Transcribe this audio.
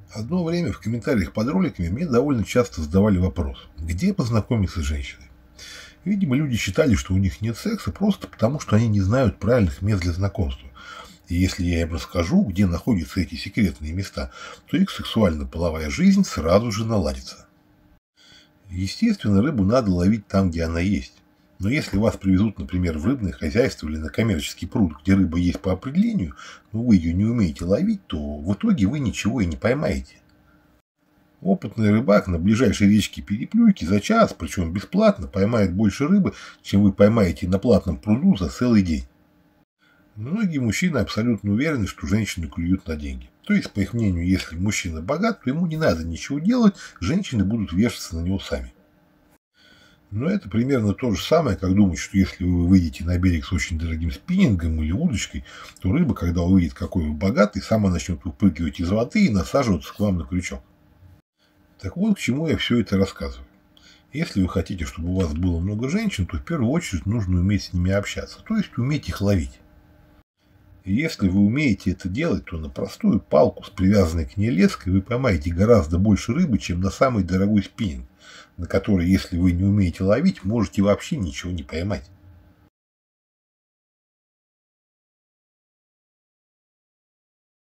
Одно время в комментариях под роликами мне довольно часто задавали вопрос, где познакомиться с женщиной. Видимо, люди считали, что у них нет секса просто потому, что они не знают правильных мест для знакомства. И если я им расскажу, где находятся эти секретные места, то их сексуально-половая жизнь сразу же наладится. Естественно, рыбу надо ловить там, где она есть. Но если вас привезут, например, в рыбное хозяйство или на коммерческий пруд, где рыба есть по определению, но вы ее не умеете ловить, то в итоге вы ничего и не поймаете. Опытный рыбак на ближайшей речке Переплюйки за час, причем бесплатно, поймает больше рыбы, чем вы поймаете на платном пруду за целый день. Многие мужчины абсолютно уверены, что женщины клюют на деньги. То есть, по их мнению, если мужчина богат, то ему не надо ничего делать, женщины будут вешаться на него сами. Но это примерно то же самое, как думать, что если вы выйдете на берег с очень дорогим спиннингом или удочкой, то рыба, когда увидит, какой вы богатый, сама начнет выпрыгивать из воды и насаживаться к вам на крючок. Так вот, к чему я все это рассказываю. Если вы хотите, чтобы у вас было много женщин, то в первую очередь нужно уметь с ними общаться, то есть уметь их ловить. И если вы умеете это делать, то на простую палку с привязанной к ней леской вы поймаете гораздо больше рыбы, чем на самый дорогой спиннинг, на который, если вы не умеете ловить, можете вообще ничего не поймать.